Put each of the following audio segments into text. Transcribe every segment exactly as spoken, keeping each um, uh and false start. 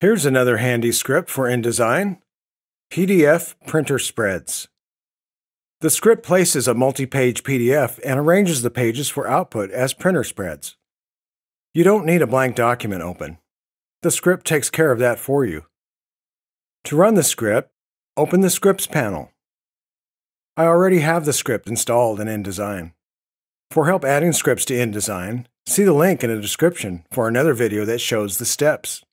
Here's another handy script for InDesign: P D F printer spreads. The script places a multi-page P D F and arranges the pages for output as printer spreads. You don't need a blank document open. The script takes care of that for you. To run the script, open the Scripts panel. I already have the script installed in InDesign. For help adding scripts to InDesign, see the link in the description for another video that shows the steps.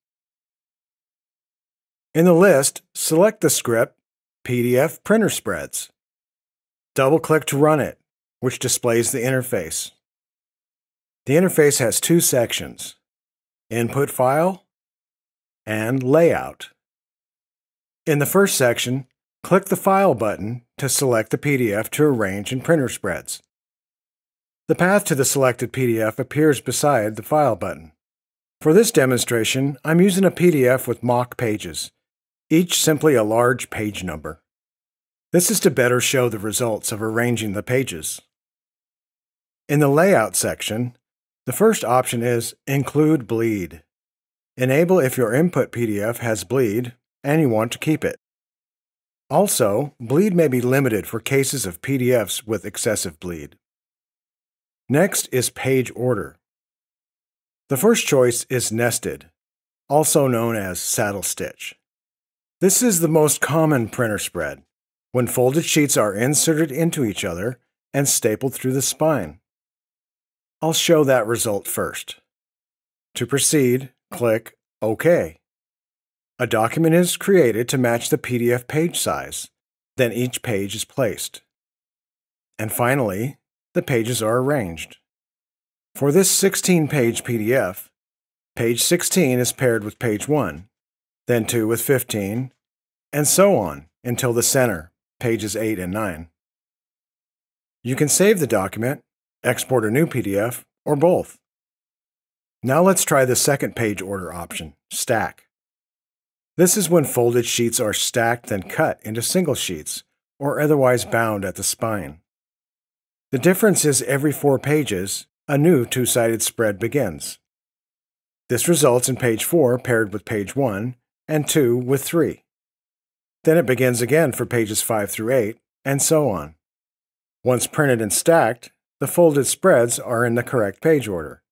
In the list, select the script P D F printer spreads. Double-click to run it, which displays the interface. The interface has two sections: Input File and Layout. In the first section, click the File button to select the P D F to arrange in printer spreads. The path to the selected P D F appears beside the File button. For this demonstration, I'm using a P D F with mock pages, each simply a large page number. This is to better show the results of arranging the pages. In the Layout section, the first option is Include Bleed. Enable if your input P D F has bleed and you want to keep it. Also, bleed may be limited for cases of P D Fs with excessive bleed. Next is Page Order. The first choice is Nested, also known as Saddle Stitch. This is the most common printer spread, when folded sheets are inserted into each other and stapled through the spine. I'll show that result first. To proceed, click OK. A document is created to match the P D F page size. Then each page is placed. And finally, the pages are arranged. For this sixteen page P D F, page sixteen is paired with page one, then two with fifteen, and so on until the center, pages eight and nine. You can save the document, export a new P D F, or both. Now let's try the second page order option, Stack. This is when folded sheets are stacked then cut into single sheets or otherwise bound at the spine. The difference is every four pages, a new two-sided spread begins. This results in page four paired with page one and two with three. Then it begins again for pages five through eight, and so on. Once printed and stacked, the folded spreads are in the correct page order.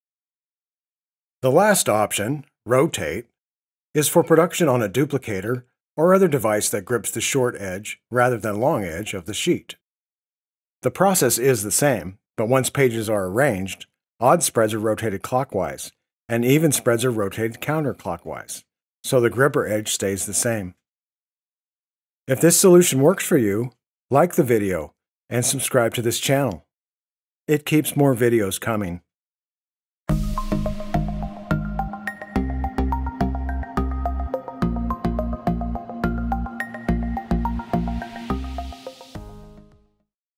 The last option, Rotate, is for production on a duplicator or other device that grips the short edge rather than long edge of the sheet. The process is the same, but once pages are arranged, odd spreads are rotated clockwise, and even spreads are rotated counterclockwise, so the gripper edge stays the same. If this solution works for you, like the video and subscribe to this channel. It keeps more videos coming.